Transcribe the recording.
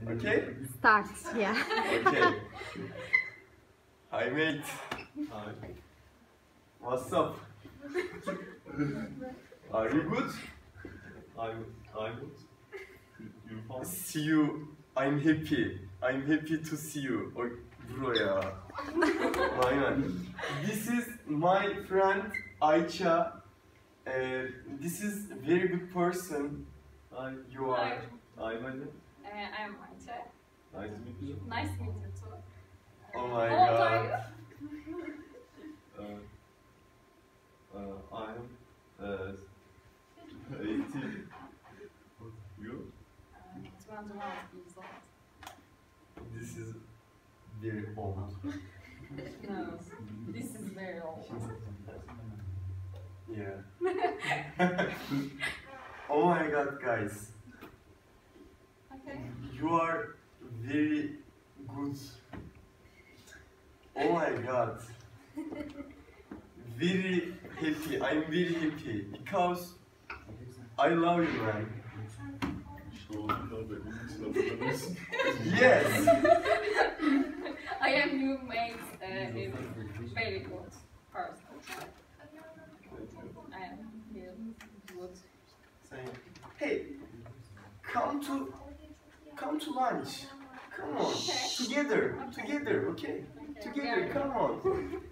Okay? Start, yeah. Okay. Hi mate. Hi. What's up? Are you good? I'm good. You fine? See you. I'm happy. I'm happy to see you. Oy, bro ya. Aynen. This is my friend Ayça. This is very good person. Hi. You are. I'm Ali. I'm Ayça. Nice to meet you. Nice to meet you too. Oh my How old are god. I'm 18. You? 21 years old. This is very old. No, this is very old. Yeah. Oh my god, guys. Okay. You are very good. Oh my god. Very happy. I'm very happy because I love you, man. Yes. I am you made a very good person. I am very good. Hey, come to lunch. Come on, Okay. together, okay? Together, come on.